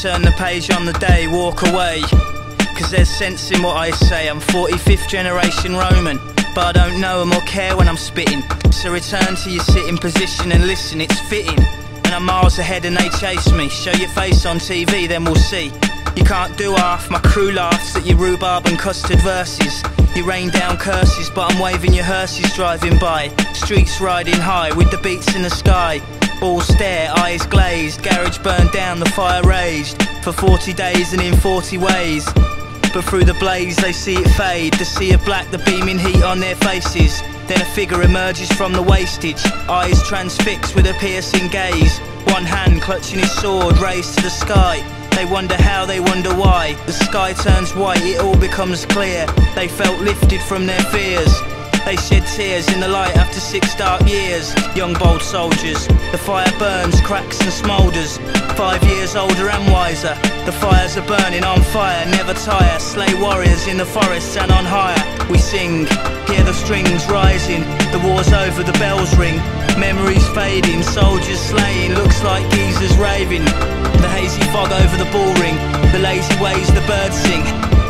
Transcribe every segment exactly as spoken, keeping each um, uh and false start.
turn the page on the day, walk away. Cause there's sense in what I say. I'm forty-fifth generation Roman, but I don't know them or care when I'm spitting. So return to your sitting position and listen, it's fitting. And I'm miles ahead and they chase me. Show your face on T V, then we'll see. You can't do half, my crew laughs at your rhubarb and custard verses. You rain down curses, but I'm waving your hearses driving by. Streets riding high with the beats in the sky. All stare, eyes glazed, garage burned down, the fire raged. For forty days and in forty ways. But through the blaze they see it fade. The sea of black, the beaming heat on their faces. Then a figure emerges from the wastage, eyes transfixed with a piercing gaze. One hand clutching his sword, raised to the sky. They wonder how, they wonder why. The sky turns white, it all becomes clear. They felt lifted from their fears. They shed tears in the light after six dark years. Young bold soldiers, the fire burns, cracks and smoulders. Five years older and wiser, the fires are burning on fire, never tire. Slay warriors in the forests and on higher. We sing, hear the strings rising. The war's over, the bells ring. Memories fading, soldiers slain, looks like geezers raving. The hazy fog over the ball ring, the lazy ways the birds sing.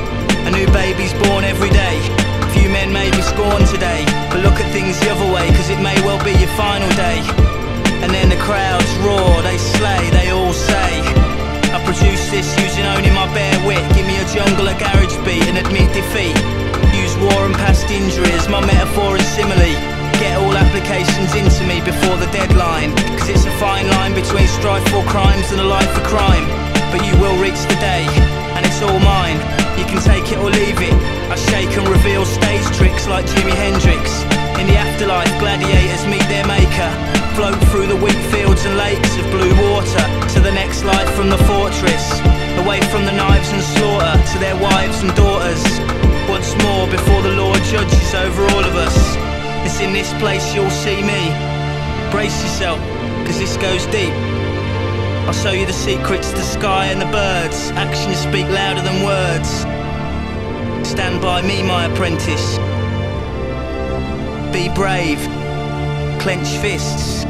A new baby's born every day. Few men may be scorned today, but look at things the other way, cause it may well be your final day. And then the crowds roar, they slay, they all say, I produced this using only my bare wit. Give me a jungle, a garage beat and admit defeat. Use war and past injuries, my metaphor and simile. Get all applications into me before the deadline, cause it's a fine line between strife for crimes and a life for crime. But you will reach the day, and it's all mine. You can take it or leave it. I shake and reveal stage tricks like Jimi Hendrix. In the afterlife, gladiators meet their maker. Float through the wheat fields and lakes of blue water to the next life from the fortress. Away from the knives and slaughter to their wives and daughters. Once more before the Lord judges over all of us. It's in this place you'll see me. Brace yourself, cause this goes deep. I'll show you the secrets, the sky and the birds. Actions speak louder than words. Stand by me, my apprentice. Be brave, clench fists.